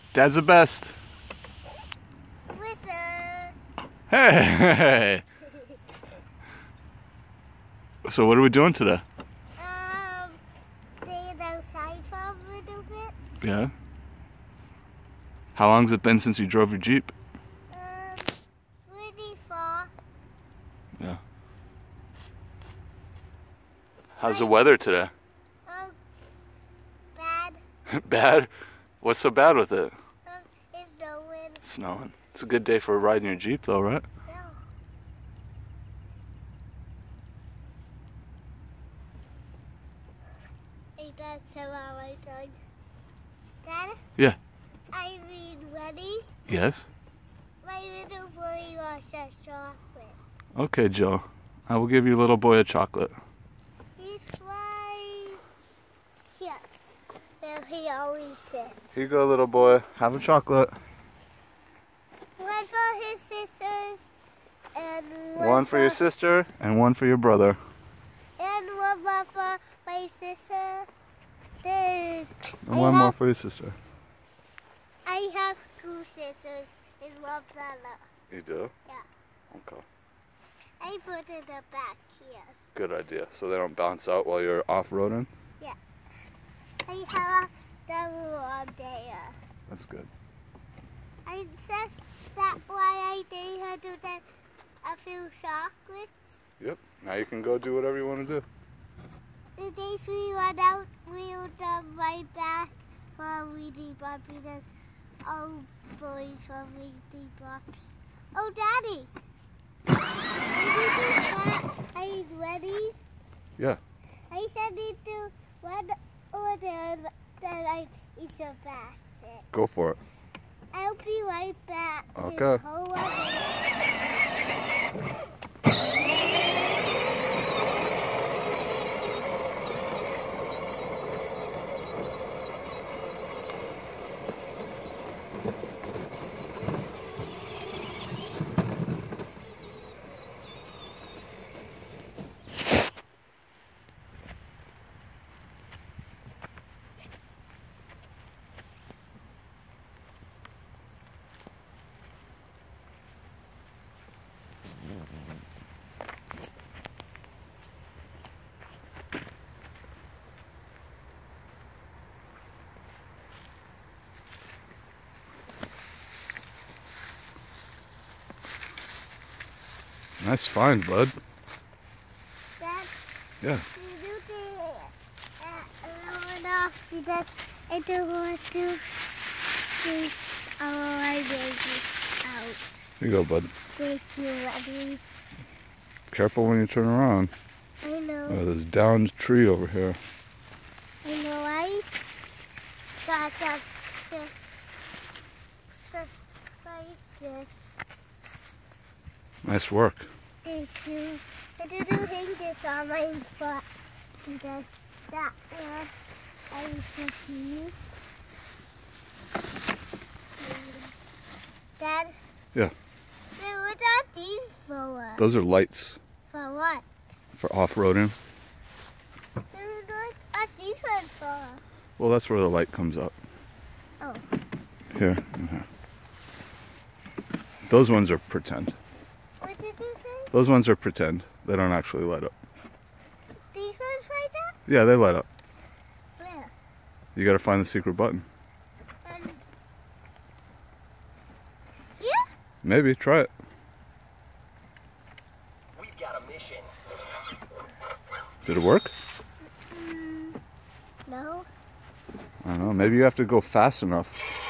Dad's the best. Hey! So what are we doing today? Staying outside for a little bit. Yeah? How long has it been since you drove your Jeep? Really far. Yeah. How's the weather today? Bad. Bad? What's so bad with it? It's snowing. Snowing. It's a good day for riding your Jeep though, right? Yeah. Hey, Dad, so my dog. Dad? Yeah. I mean, ready? Yes? My little boy wants a chocolate. Okay, Joe. I will give your little boy a chocolate. He's right here. Where he always sits. Here you go, little boy. Have a chocolate. One for his sisters and One for your sister and one for your brother. and one more for my sister. This. And one more for your sister. I have two sisters and one brother. You do? Yeah. Okay. I put it back here. Good idea. So they don't bounce out while you're off-roading? I have a double on there. That's good. I said that's why I gave her to get a few chocolates. Yep. Now you can go do whatever you want to do. The days we run out, we'll come right back for Weedy Bop because all boys for Weedy Bops. Oh, Daddy! Are you ready? Yeah. I said need to one order that I eat a basket. Go for it. I'll be right back. Okay. Hold on. Nice find, bud. Dad, Yeah. you do the off because I don't want to see our baby out. Here you go, bud. Thank you, Daddy. Careful when you turn around. I know. Oh, there's a downed tree over here. I know, right? Got that. Like this. Nice work. Thank you. I didn't think this on my butt because that was I confused. Dad? Yeah. Hey, what are these for? Those are lights For what? for off-roading. What are these ones for? Well, that's where the light comes up. Oh. Here and here. Those ones are pretend. What did you say? Those ones are pretend. They don't actually light up. These ones right there? Yeah, they light up. Where? You gotta find the secret button. Here? Maybe, try it. We've got a mission. Did it work? No. I don't know, maybe you have to go fast enough.